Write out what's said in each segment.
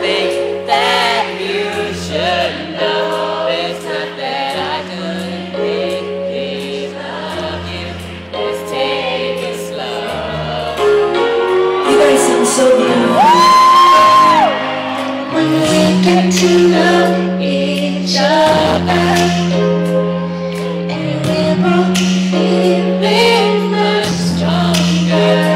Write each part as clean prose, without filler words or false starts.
think that you should know it's not that I couldn't think of you. Just take it slow. You guys sound so beautiful. When we get to know each other, and we're both feeling much stronger.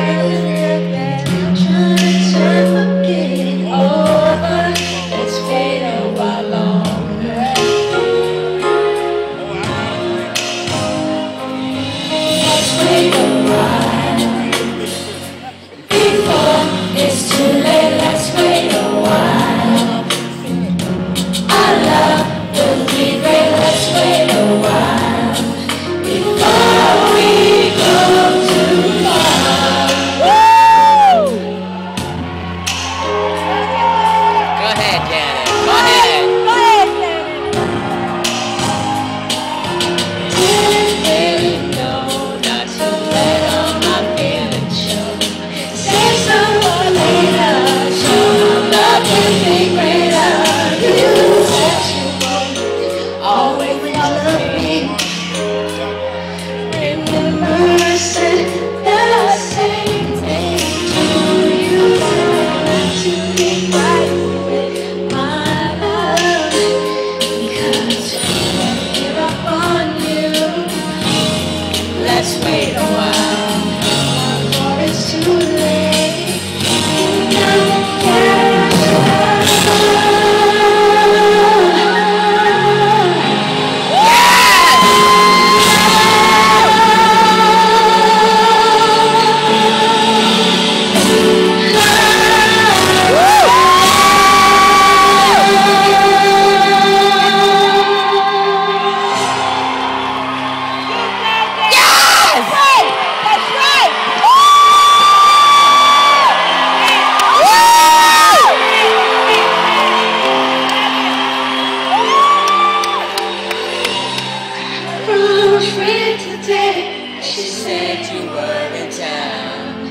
She said you were in town.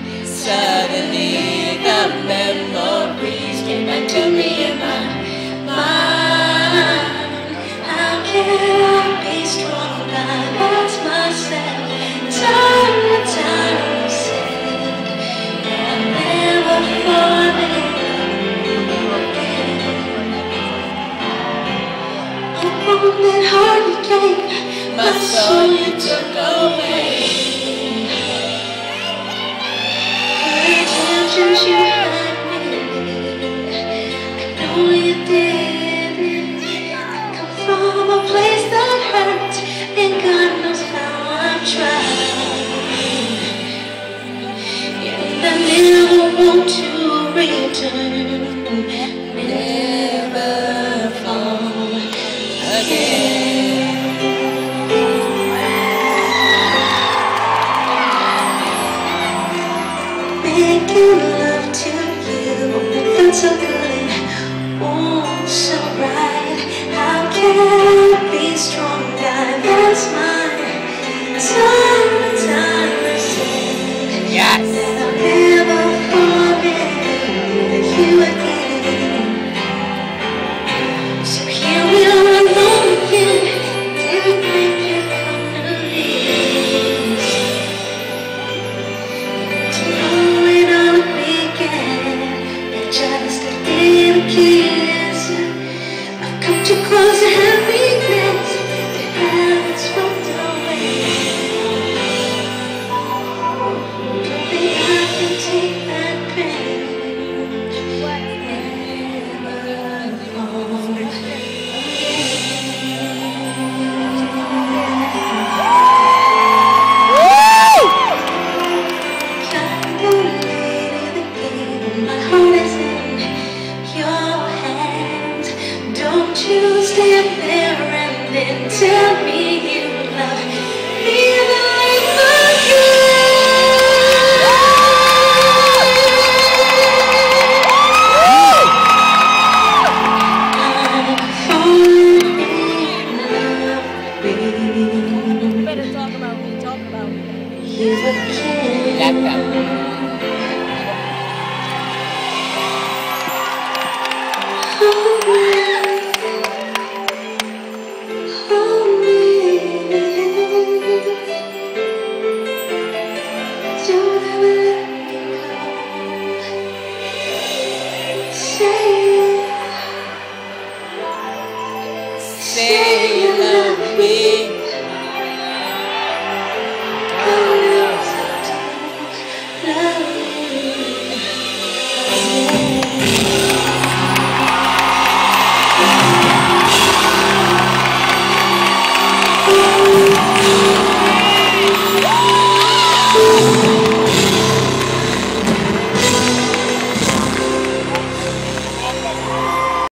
Suddenly the memories came back to me in my mind. How can I be strong? I lost myself time and time. Said I'll never fall in love again. I wanted hard to take my soul you took away. You had me, I know you did. Come from a place that hurts, and God knows how I've tried. And I never want to return, never fall again. Making love to you, it felt so good, oh so right. How can I be strong? I lost my time and time. I said that I'll never forget you again. So here we are alone again. Didn't make you come to leave. Just a little kiss. I've come too close to happiness to have it swept away. Don't think I can take that pain. Never fall again. You stand there and then tell me you love me the life I'm falling in love with you. Better talk about you again. Oh,